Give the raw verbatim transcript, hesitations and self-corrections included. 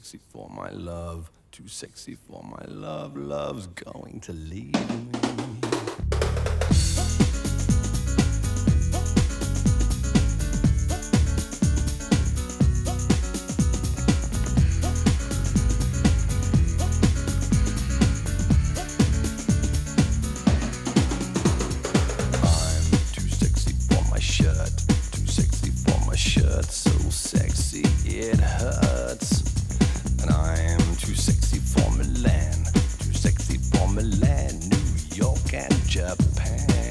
sexy for my love, too sexy for my love. Love's going to leave me. Shirt so sexy it hurts, and I'm too sexy for Milan, too sexy for Milan, New York and Japan.